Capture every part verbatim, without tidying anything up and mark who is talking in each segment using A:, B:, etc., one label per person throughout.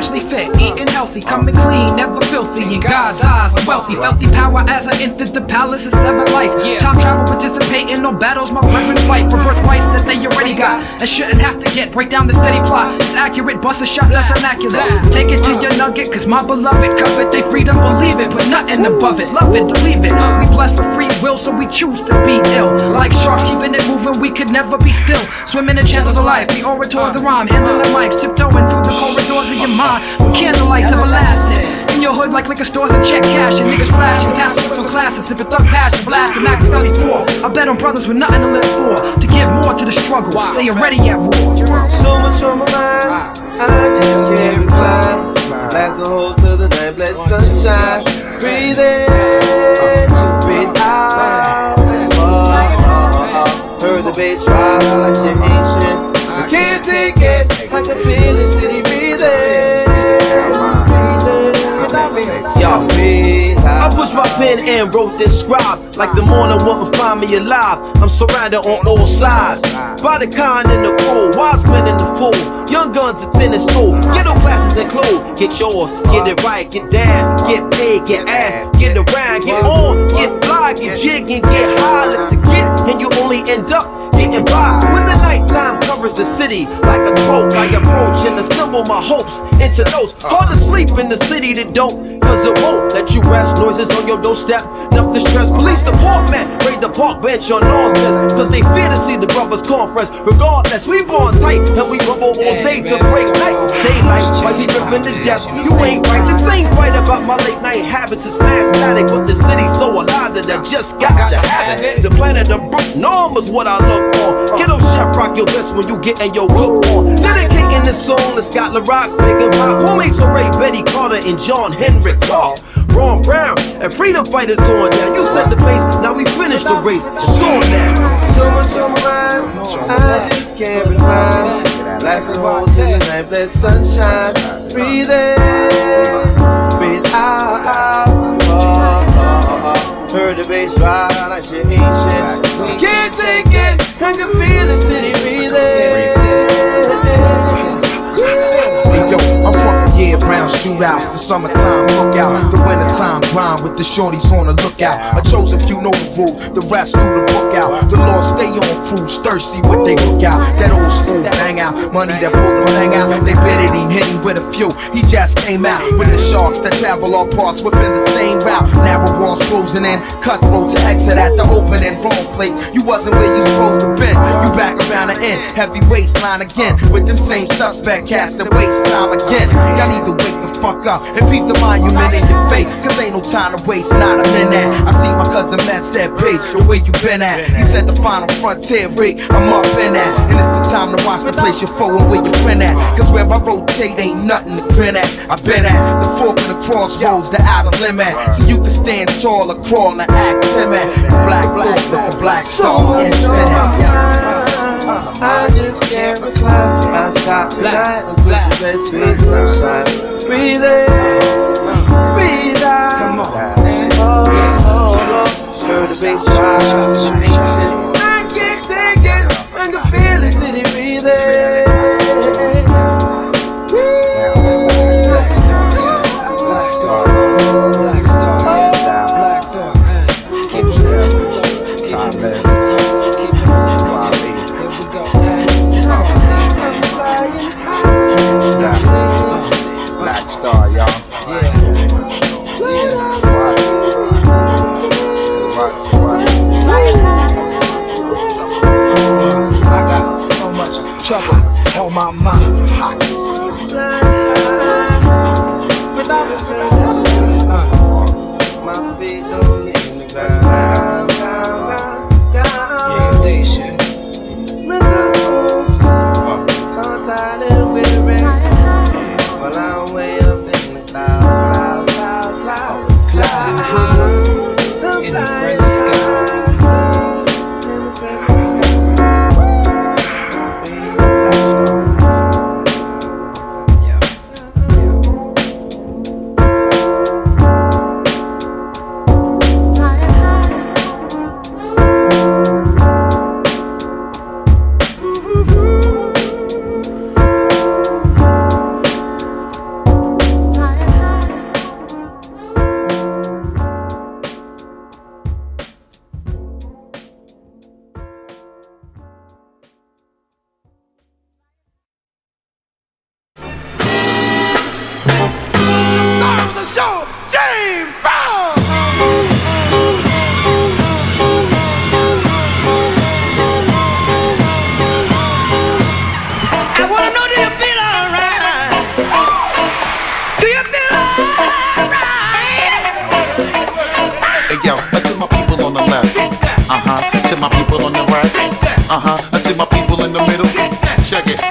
A: spiritually fit, eating healthy, coming clean, never filthy. In God's eyes, I'm wealthy, felt the power as I entered the palace of seven lights. Time travel, participating, no battles, my brethren fight for birthrights that they already got and shouldn't have to get. Break down the steady plot, it's accurate, busting shots that's immaculate. Take it to your nugget, cause my beloved covet they freedom, believe it, put nothing above it. Love it, believe it, we blessed for free will, so we choose to be ill. Like sharks keeping it moving, we could never be still. Swimming in channels of life, the orators, the rhyme, handling mics, tiptoeing through the corridors of your mind with candlelights everlasting. In your hood like liquor stores and check cash, and niggas flashing, passing with some classes, sipping thug passion, blasting Machiavelli four. I bet on brothers with nothing to live for, to give more to the struggle, they already at war.
B: So much on my mind, I just can't recline. Blast the hole to the night, let sunshine. Breathe in, breathe out. Oh, oh, oh. Heard the bass drive like shit ancient. I can't take it, I can feel the city breathing. Yo, I pushed my pen and wrote this scribe like the morning wouldn't find me alive. I'm surrounded on all sides by the kind and the cold, wise men and the fool, young guns at tennis school, ghetto classes and clothes. Get yours, get it right, get down, get paid, get ass, get around, get on, get fly, get jig and get high. Let the get and you only end up getting by. When the nighttime covers the city like a cloak, I approach and assemble my hopes into notes. Hard to sleep in the city that don't, cause it won't let you rest. Noises on your doorstep, enough distress. Police department, raid the park bench on nonsense, cause they fear to see the brothers conference. Regardless, we born tight and we rumble all day to break night. Daylight, might be driven to death. You ain't right, this ain't right about my late night habits. It's mass static, but the city's so alive that I just got to have it. The planet of Brook Norm is what I look for. Ghetto chef, rock your best when you getting your cook on. Dedicating this song to Scotland Rock, Big and Pop, homies to Ray, Betty Carter, and John Henrik Carr. Ron Brown and freedom fighters going down. You set the pace, now we finish the race. It's on now. So much on my mind, I just can't recline. Blasting holes in the night, let sunshine. Breathe in, breathe out. Oh, oh, oh. Heard the bass drive like shit ancient. Can't take it, I can feel the city breathing.
C: Yo, I'm from the year-round shootouts, the summertime lookout, the wintertime grind with the shorties on the lookout. I chose a few know the rule, the rest knew the book out. The Lord stay on cruise, thirsty what they look out. That old school bang out, money that pulled the thing out. They bitted him, hit him with a few, he just came out. With the sharks that travel all parts within the same route. Narrow walls closing in, cutthroat to exit at the opening. Wrong place, you wasn't where you supposed to been. You back around the end, heavy waistline again. With them same suspect cast and waste time again. Y'all need to wake the fuck up and peep the monument in your face, cause ain't no time to waste, not a minute. I see my cousin Matt said, bitch, the way you been at. He said the final frontier rig, I'm up in that. And it's the time to watch the place you're forward where your friend at. Cause where I rotate ain't nothing to grin at. I been at the fork and the crossroads, the outer limit. So you can stand tall or crawl and act timid. The black book with the black star infinite.
B: I just can't recline. I stop tonight and put your best face sunshine. Breathe in, breathe out. Come on. Oh, oh, oh. Heard the bass drive, ancient. I can't take it, I can feel the city breathing.
A: Black Star, Black Star, Black Star, Black Star, man. Keep it real. Time, man.
C: Black Star, y'all.
A: Yeah. I got so much trouble on my mind.
B: My feet don't leave the ground.
A: Yeah, they should.
B: I'm tired and weary. While I'm way up in the cloud, cloud, cloud, cloud,
A: Flying high in the friendly sky.
B: in the friendly sky.
D: To my people on the right, uh-huh, to my people in the middle, check it.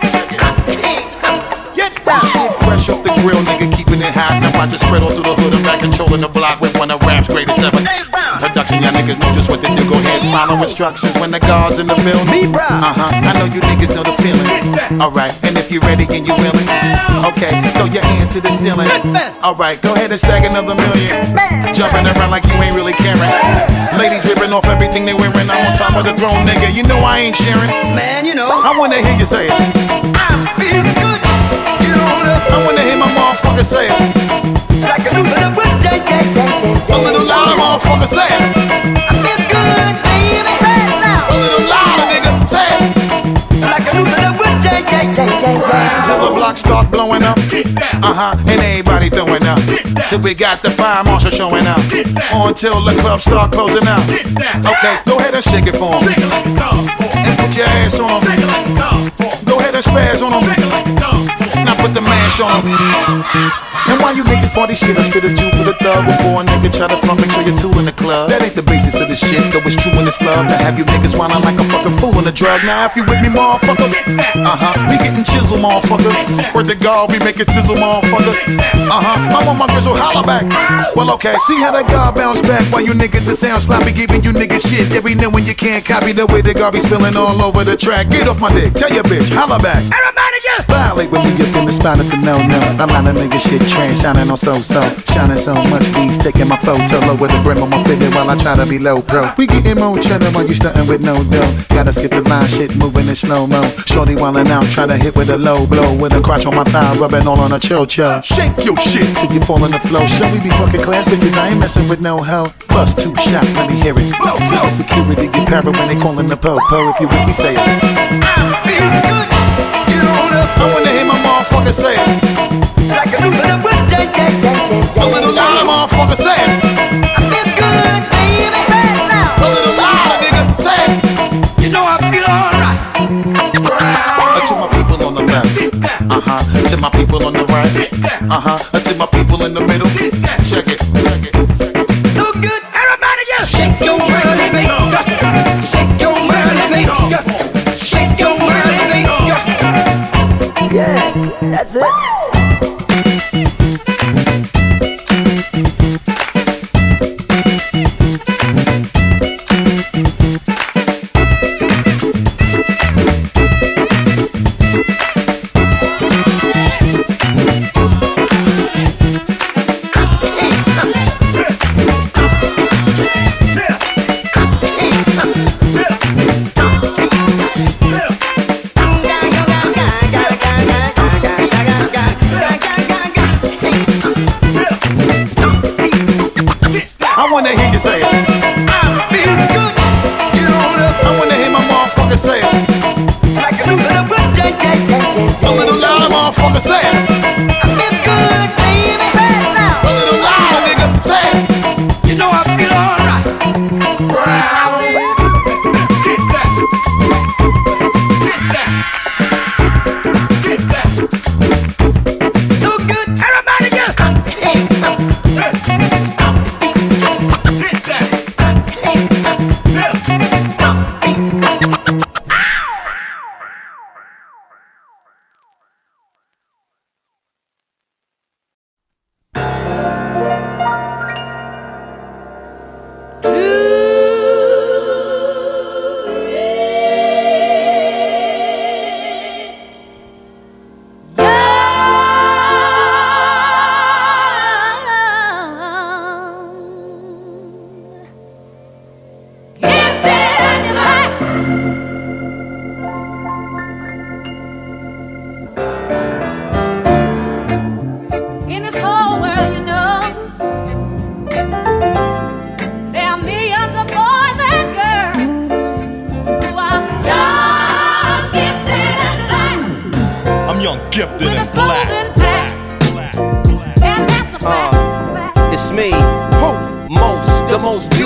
D: The shit fresh off the grill, nigga, keeping it hot. Now watch it spread all through the hood. I'm back controlling the block with one of rap's greatest ever. Production, y'all niggas know just what they do. Go ahead and follow instructions when the guard's in the building. Uh-huh, I know you niggas know the feeling. Alright, and if you're ready and you willing, okay, throw your hands to the ceiling. Alright, go ahead and stack another million. Jumping around like you ain't really caring. Ladies ripping off everything they wearing. I'm on top of the throne, nigga. You know I ain't sharing. Man, you know I wanna hear you say it. I feel good. Get on up. I wanna hear my motherfucker say it. Like a new little good day, day, day, day, day. A little louder, motherfucker, say it. I feel good, baby, say it now. A little louder, nigga, say it. Like a new little good day, day, day, day, day. Till the block start blowing up, uh-huh, and everybody throwing up. Till we got the fire marshal showing up. Or until the club start closing up. Okay, go ahead and shake it for 'em. And put your ass on 'em. Go ahead and spaz on 'em. Now put the mash on 'em. And while you niggas party shit, I spit a Jew for the thug. Before a nigga try to front, make sure you're two in the club. That ain't the basis of the shit, though it's true in this love. To have you niggas whining like a fucking fool on the drug. Now if you with me, motherfucker, uh-huh, we getting chisel, motherfucker. Word to God, we make it sizzle, motherfucker. Uh-huh, I'm on my grizzle, holla back. Well, okay, see how that God bounce back. While you niggas that sound sloppy, giving you niggas shit. Every now when you can't copy the way the God be spilling all over the track. Get off my dick, tell your bitch, holla back. Everybody, yeah. Violate with me up in the spot, it's a no-no. A lot of niggas shit train, shining on so-so. Shining so much, these taking my photo. Lower the brim on my fitted while I try to be low pro. We getting more cheddar while you stunting with no dough. Gotta skip the line, shit moving in slow-mo. Shorty wildin' out, try to hit with a low blow. With a crotch on my thigh, rubbing all on a cho-cho. Shake your shit till you fall on the floor. Show we be fucking class bitches, I ain't messing with no hoe. Bust two shot, let me hear it. Blow till the security get para when they callin' the po-po. If you with me, say it. I feel good. Get on up. I wanna hear my motherfucker say it. Like a new little good day, day, day, day, day. A little louder, motherfucker, say it. I feel good, baby, say it now. A little louder, nigga, say it. You know I feel alright. Uh, to my people on the left, uh-huh. To my people on the right, uh-huh. To my people in the middle, check it, check it. So good, everybody, yeah. Shake your money, baby. Shake your money, baby. Shake your money, baby. Yeah, that's it.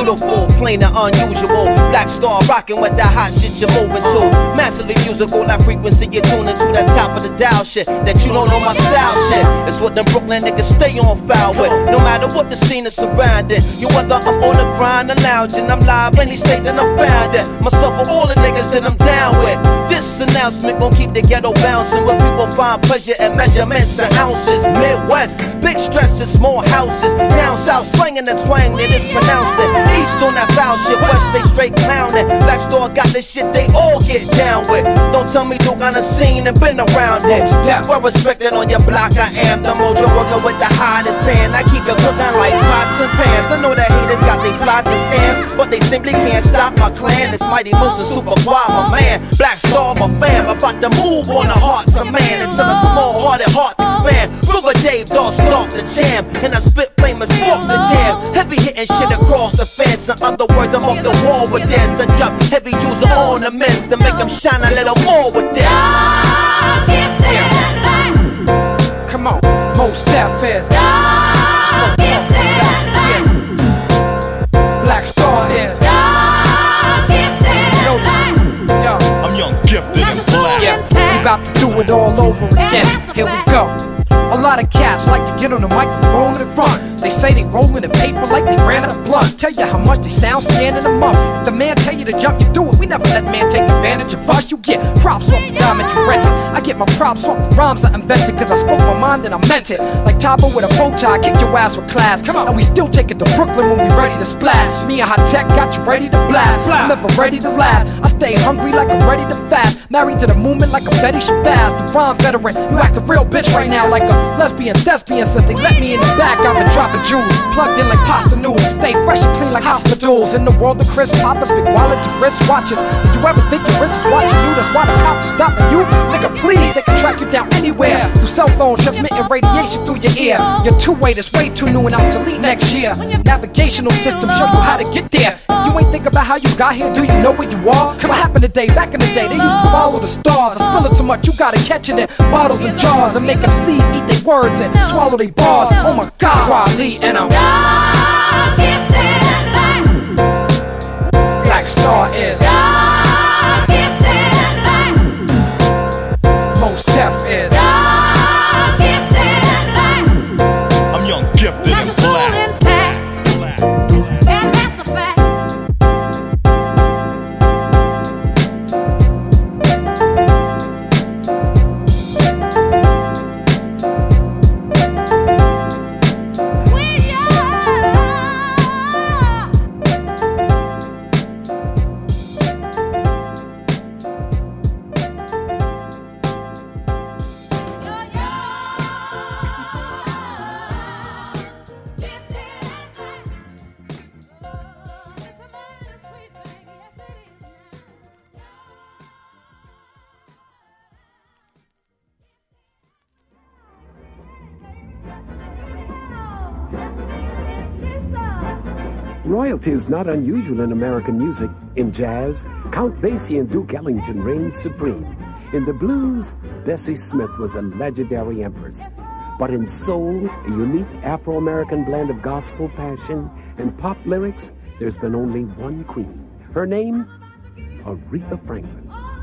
B: beautiful, plain and unusual. Black Star rocking with that hot shit you're moving to. Massively musical, that frequency you're tuning to. That top of the dial shit, that you don't know my style shit. It's what them Brooklyn niggas stay on foul with. No matter what the scene is surrounding, you whether I'm on the grind or lounging, I'm live any state that I'm found in. Myself or all the niggas that I'm down with. This announcement gon' keep the ghetto bouncing, where people find pleasure in measurements and ounces. Midwest, big stresses, small houses. Down south, slinging the twang, they just pronounced it. East on that foul shit, west they straight clowning. Black Star got this shit they all get down with. Don't tell me Duke on the scene and been around it. Well respected on your block, I am the mojo worker with the hottest hand. I keep it cooking like pots and pans. I know that haters got they plots and scams, but they simply can't stop my clan. It's Mighty Moose and Super Quad, my man. Black Star, my fam, about to move on the hearts of man until a small-hearted hearts expand. River Dave, dog, stalk the jam, and I spit famous, spark the jam. Heavy hitting shit across the fence. In other words, I'm off the wall with this. I drop heavy jewels on ornaments to make them shine a little more with this.
A: Yeah. Come on, Mos Def is. That's what I'm talking about. Yeah. Black Star is. Notice, yo,
D: I'm young, gifted, and black.
A: yeah, we about to do it all over again. Here we go. A lot of cats like to get on the microphone in front. They say they rollin' in paper like they ran out of blunt. Tell you how much they sound scanning them up. If the man tell you to jump, you do it. We never let man take advantage of us. You get props off the diamond you rented. I get my props off the rhymes I invented, cause I spoke my mind and I meant it. Like Tabo with a bow tie, kick your ass with class. Come on, and we still take it to Brooklyn when we ready to splash. Me and Hot Tech got you ready to blast. I'm ever ready to last. I stay hungry like I'm ready to fast. Married to the movement like a Betty Shabazz. The rhyme veteran, you act a real bitch right now like a lesbian thespian. Since they let me in the back, I've been dropping jewels, plugged in like pasta noodles. Stay fresh and clean like hospitals. In the world of Chris Poppers, big wallet to wrist watches. Did you ever think your wrist is watching you? That's why the cops are stopping you. Nigga, please, they can track you down anywhere through cell phones, transmitting radiation through your ear. Your two-way is way too new and obsolete next year. Navigational system show you how to get there. If you ain't think about how you got here, do you know where you are? Come what happened today? Back in the day, they used to follow the stars. I spill it too much, you gotta catch it in bottles and jars, and make M Cs eat their words and swallow their bars. Oh my God, Riley and I'm Black Star is. Mos Def is.
D: I'm young, gifted, and black.
E: Royalty is not unusual in American music. In jazz, Count Basie and Duke Ellington reigned supreme. In the blues, Bessie Smith was a legendary empress. But in soul, a unique Afro-American blend of gospel passion and pop lyrics, there's been only one queen. Her name, Aretha Franklin.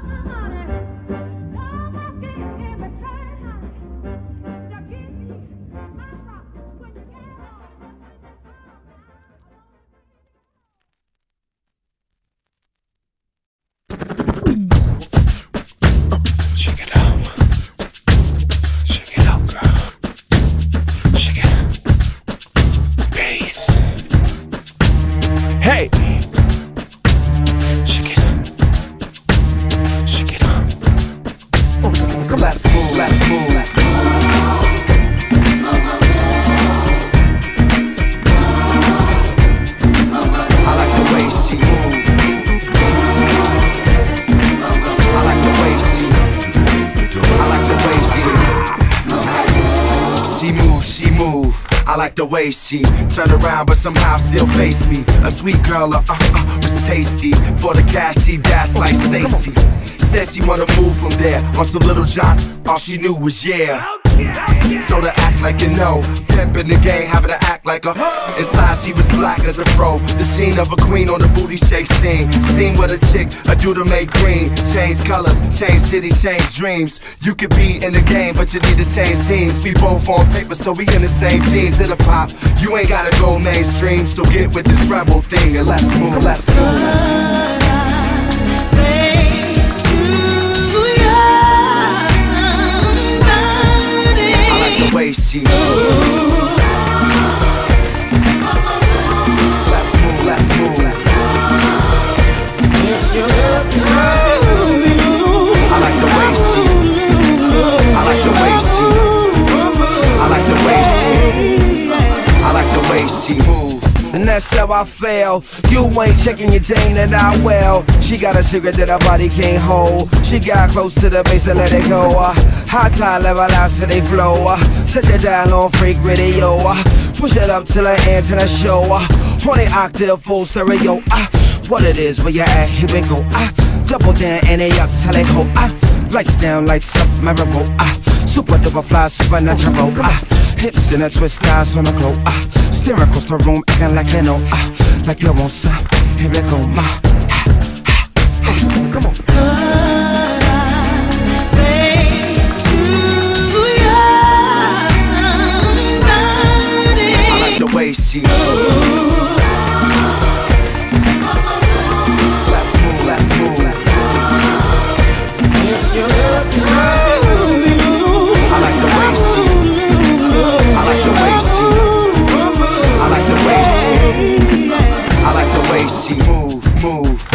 C: The way she turn around but somehow still face me. A sweet girl, uh, uh, uh, was tasty. For the cash she danced like Stacy. Said she wanna move from there on some Little John. All she knew was yeah. So to act like you know, pimpin' the game, having to act like a. Inside she was black as a fro. The scene of a queen on the booty shake scene. Scene with a chick, a dude to make green. Change colors, change cities, change dreams. You could be in the game, but you need to change teams. We both on paper, so we in the same teams. Hit a pop, you ain't gotta go mainstream. So get with this rebel thing and let's move, let's move.
F: Thanks to yours, somebody.
C: I like the way she moves. Let's move, let's move. I like the way she. I like the way she. I like the way she. I like the way she move.
B: And that's how I feel. You ain't checking your dame that I will. She got a secret that her body can't hold. She got close to the base and let it go. uh, High tide level out to they flow. uh, Set your dial on freak radio. uh, Push it up till the end to the show. uh, On the octave full stereo. uh, What it is, where you at, here we go. uh, Double down and they up till they ho. uh, Lights down, lights up, memorable. uh, Super duper fly, supernatural. uh, Hips in a twist, eyes on the glow. uh, Steering across the room, acting like you know. uh, Like you want some, here we go, ma. Come on.
F: Thanks to yours, somebody.
C: I like the way she moves. Let's move, let's move, let's move. I like the way she. I like the way she. I like the way she. I like the way she move, move, move.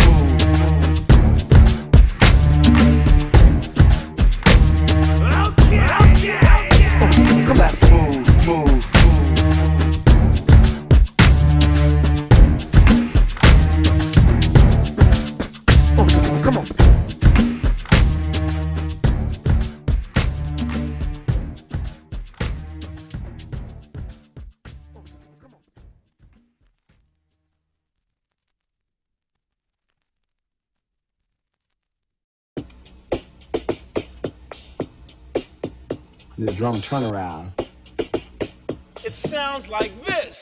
C: Let's move, move, move. Come on.
G: The drum turnaround.
H: It sounds like this.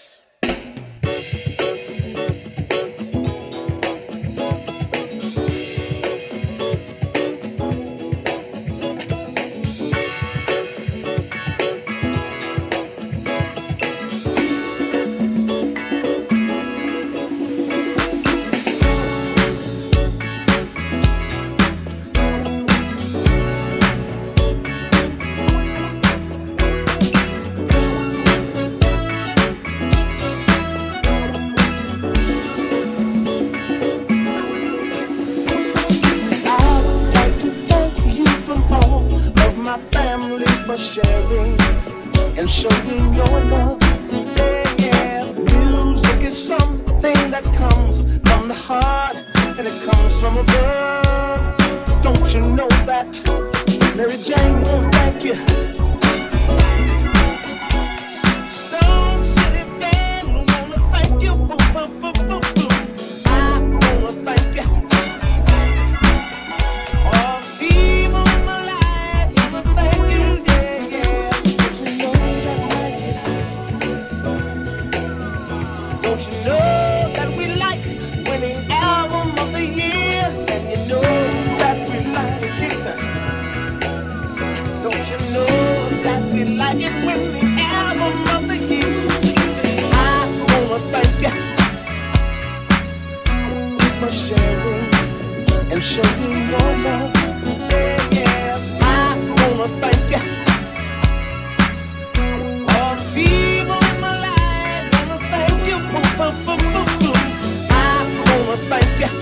I: Sharing and showing your love. Yeah, yeah. Music is something that comes from the heart and it comes from above. Don't you know that? Mary Jane won't thank you. Stone City Band wanna thank you. Boo, boo, boo, boo, boo. I wanna thank you. All people in my life wanna thank you. Like it when the album of the year. I wanna thank you for sharing and showing your love. Yeah, yeah. I wanna thank you. All the people in my life wanna thank you. Boo, boo, boo, boo, boo. I wanna thank you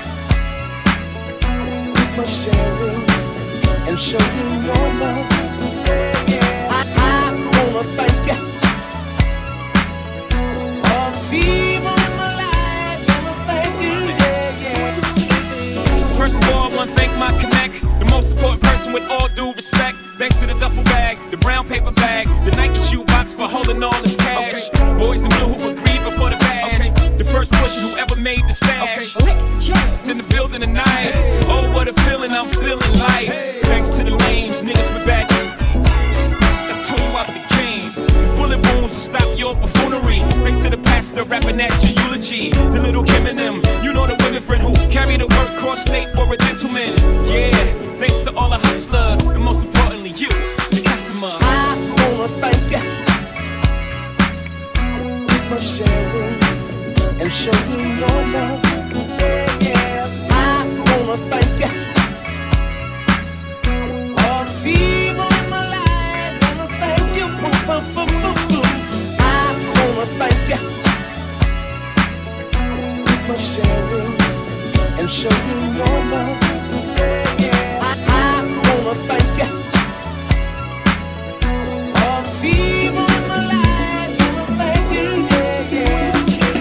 I: for sharing and showing your love. Yeah, yeah. Thank you. All the people in my life wanna thank you, yeah, yeah.
J: First of all, I wanna thank my connect, the most important person with all due respect. Thanks to the duffel bag, the brown paper bag, the Nike shoe box for holding all this cash. Okay. Boys in blue who agreed before the badge. Okay. The first pusher who ever made the stash. Okay. In the building tonight. Hey. Oh, what a feeling I'm feeling like. Hey. Thanks to the lames, niggas with bad. Cross state for a gentleman. Yeah, thanks to all the hustlers, and most importantly you, the customer.
I: I wanna thank you for sharing and showing your love. Yeah, yeah. I wanna thank you. All the people in my life, wanna thank you. Boo, boo, boo, boo, boo. I wanna thank you for sharing and showing your love. Yeah, yeah. I, I wanna thank you. All the people in my life, wanna thank you. Yeah, yeah.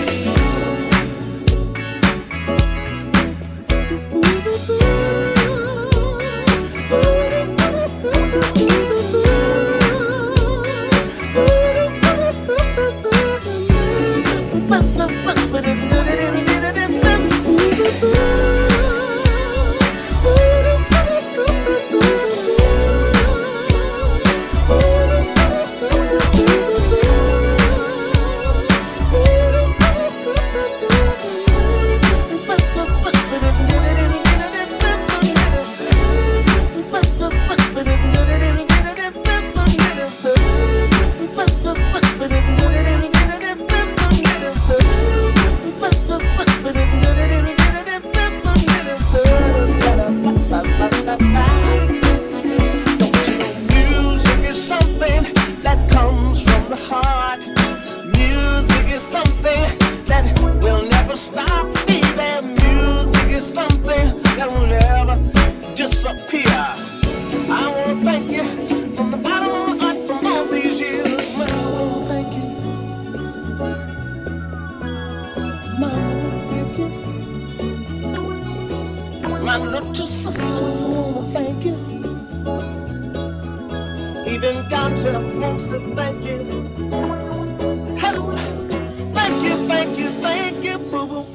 I: Music is something that comes from the heart. Music is something that will never stop, baby. Music is something that will never disappear. I wanna thank you from the bottom of my heart from all these years. Man, I wanna thank you. Man, I wanna thank you. My little sisters, I wanna thank you. Even Ganja wants to thank you. Hello. Thank you, thank you, thank you, boo boo.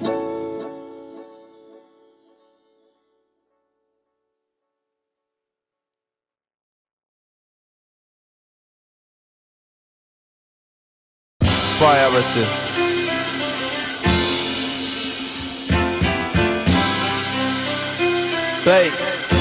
B: Priority. Babe.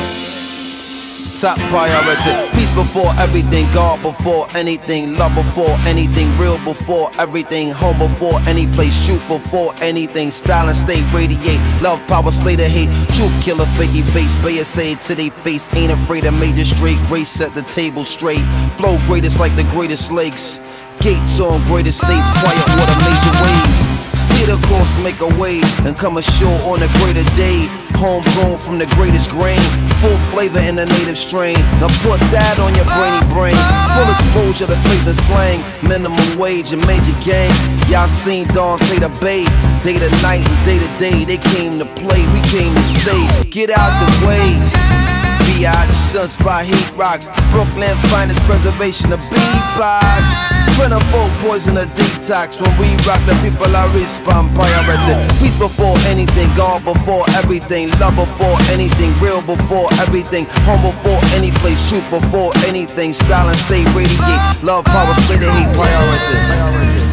B: Top priority. Peace before everything, God before anything, love before anything, real before everything, home before any place, shoot before anything, style and stay radiate, love power slay the hate, truth killer fakey face, Bayer say it to they face, ain't afraid of major straight, grace set the table straight, flow greatest like the greatest lakes, gates on greater states, quiet water major waves. Steer the course, make a wave, and come ashore on a greater day. Homegrown from the greatest grain, full flavor in the native strain. Now put that on your brainy brain. Full exposure to faith and slang, minimum wage and major gang. Y'all seen Dante the Bay, day to night and day to day. They came to play, we came to stay. Get out the way. B I Sunspot Heat Rocks, Brooklyn finest preservation of beatbox. Plenty folk poison a detox. When we rock the people I respond priority. Peace before anything, God before everything, love before anything, real before everything, home before any place, truth before anything, style and stay radiate, love power slay the hate priority.